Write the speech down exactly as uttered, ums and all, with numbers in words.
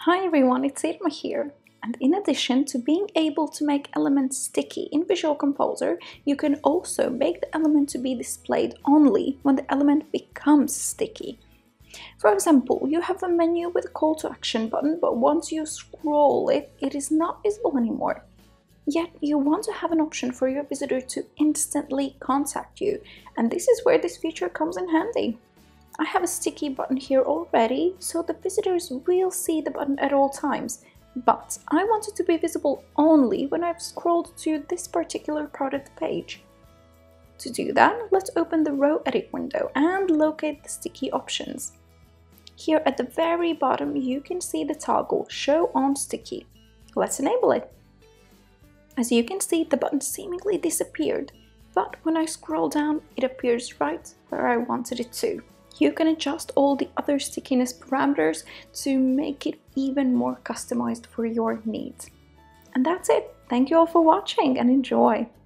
Hi everyone, it's Irma here. And in addition to being able to make elements sticky in Visual Composer, you can also make the element to be displayed only when the element becomes sticky. For example, you have a menu with a call to action button, but once you scroll it, it is not visible anymore. Yet you want to have an option for your visitor to instantly contact you, and this is where this feature comes in handy. I have a sticky button here already, so the visitors will see the button at all times, but I want it to be visible only when I've scrolled to this particular part of the page. To do that, let's open the row edit window and locate the sticky options. Here at the very bottom you can see the toggle Show on Sticky. Let's enable it. As you can see, the button seemingly disappeared, but when I scroll down it appears right where I wanted it to. You can adjust all the other stickiness parameters to make it even more customized for your needs. And that's it. Thank you all for watching and enjoy!